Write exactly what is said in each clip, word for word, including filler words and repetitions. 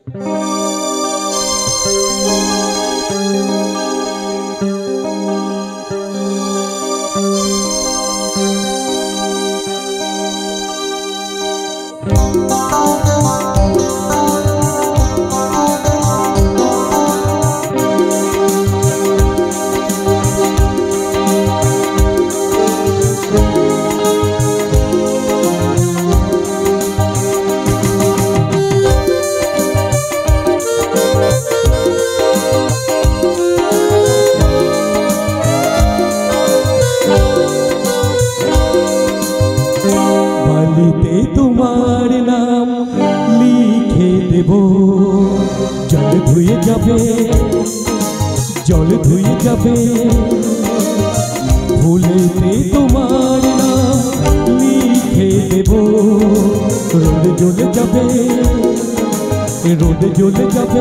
बालिते तुम्हार नाम लिखे देव जल धुए जाबे जल धुए जाबे फूलेते तुम्हार नाम लिखे देव रोद जल जाबे रोद जल जाबे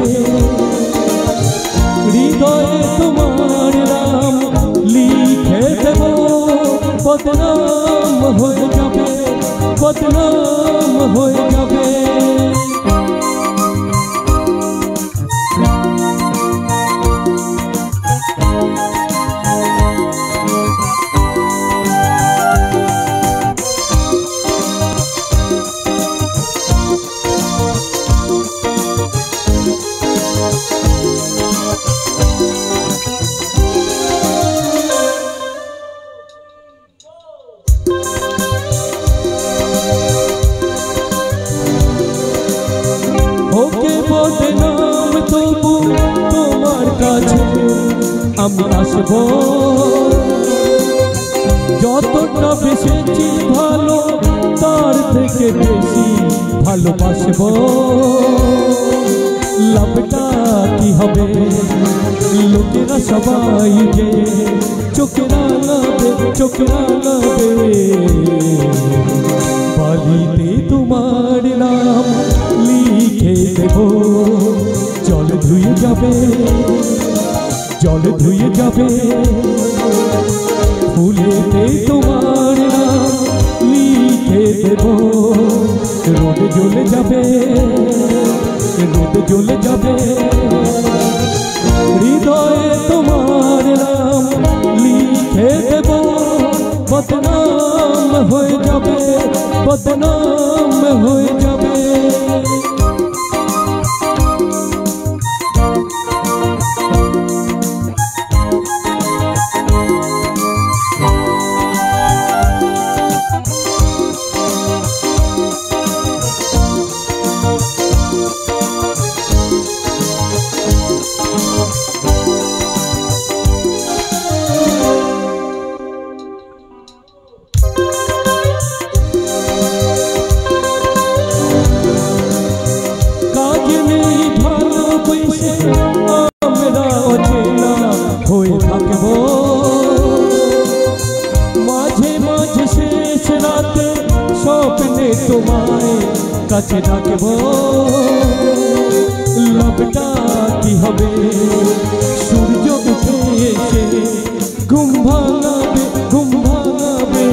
हृदय तुम्हार नाम लिखे देव बदनाम हो जाबे बदनाम हो जाबे ओके बदनाम तबु तोमार काछे आमी आसबो যতটা বেশি ভালো তার থেকে বেশি ভালোবাসবো লাভটা কি হবে লোকেরা সবাই যে চোখে রাঙাবে চোখে রাঙাবে বালিতে তোমার নাম লিখে দেব জল ধুয়ে যাবে জল ধুয়ে যাবে फूलेते तुम्हार नाम लिखे देव रोद जले जाबे रोद जले जाबे हृदय तुम्हार नाम लिखे देव बदनाम हो जाबे बदनाम हो जाबे माझे माझे शेष राते स्वप्ने तुम्हारे काछे डाकबो लबटा की हबे सूर्य उठे एसे घुम भांगाबे घुम भांगाबे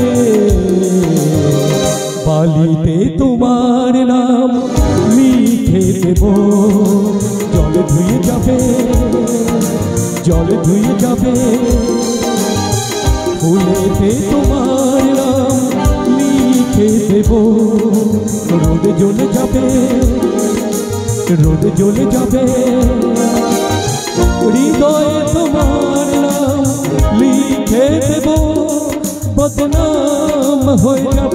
बालिते तुम्हार नाम लिखे देव जल धुए जाबे जल धुए जाबे फूलेते तुम्हार नाम लिखे देव रोद जले जाबे रोद जले जाबे हृदय तुम्हार नाम लिखे देव बदनाम हो जाबे।